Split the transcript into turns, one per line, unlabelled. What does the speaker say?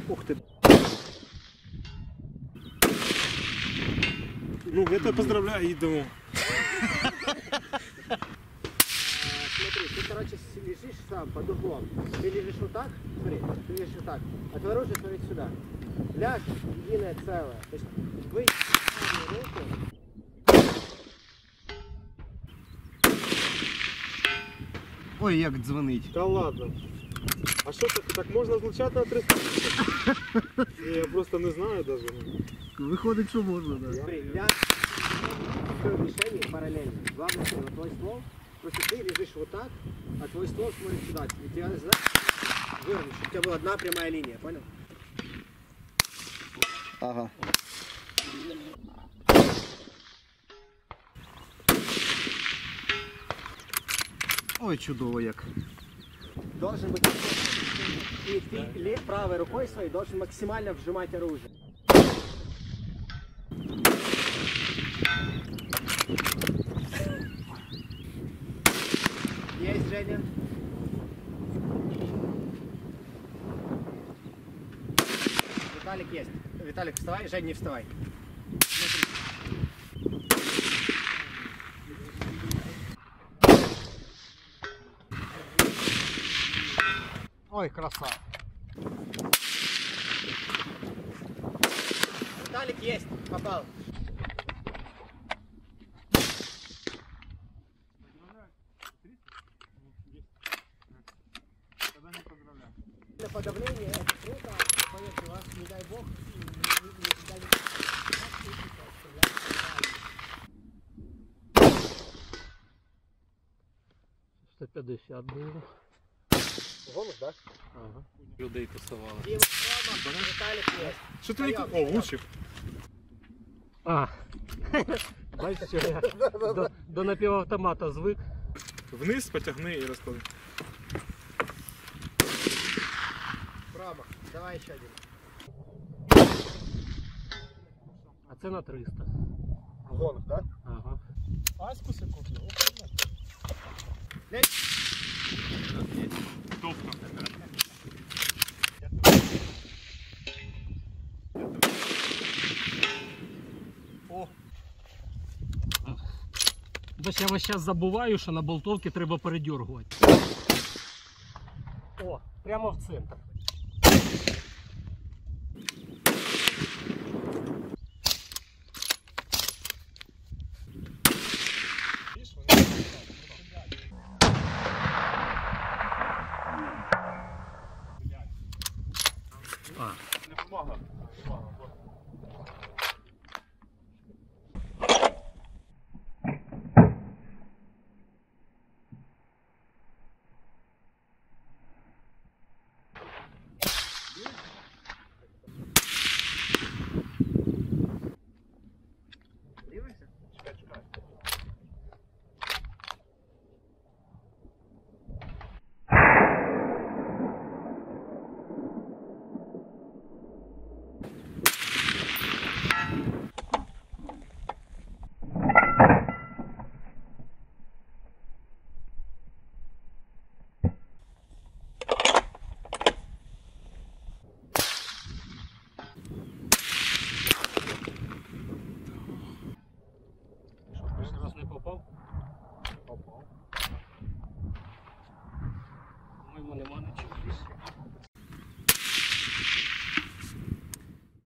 Ух ты. Ну, это поздравляю, идому.
Смотри, ты, короче, лежишь сам под углом. Ты лежишь вот так, смотри, ты лежишь вот так, а твое оружие смотрит сюда. Ляг, единое целое. То есть вы руку.
Ой, як дзвонить.
Да ладно. А что так можно звучать на 300? Я просто не знаю даже.
Виходить, що можна, да.
Смотри, ляг, все мишени параллельно. Главное, что на твой ствол. Просто ты лежишь вот так, а твой ствол смотрит сюда. И тебя, знаешь, вырвешь. У тебя была одна прямая линия, понял?
Ага. Ой, чудово як.
Должен быть... И ты правой рукой своей должен максимально вжимать оружие. Есть, Женя. Виталик есть. Виталик, вставай. Жень, не вставай. Смотри.
Ой, краса.
Виталик есть. Попал. Для подавления это круто, поверьте, вас, не дай бог, никогда не
150 було.
Бонус, да?
Ага. Людей тусували.
Дима, Рома, Виталик есть.
Что ты не... О, лучше.
А, бачиш, що я до напівавтомата звик.
Вниз потягни и расклади.
Рома, давай еще один.
А це на 300.
Бонус, да?
Ага.
Аськуси купил. Тобто. О!
Бач, я весь час забуваю, що на болтовці треба передергувати. О, прямо в центр.
Не помага.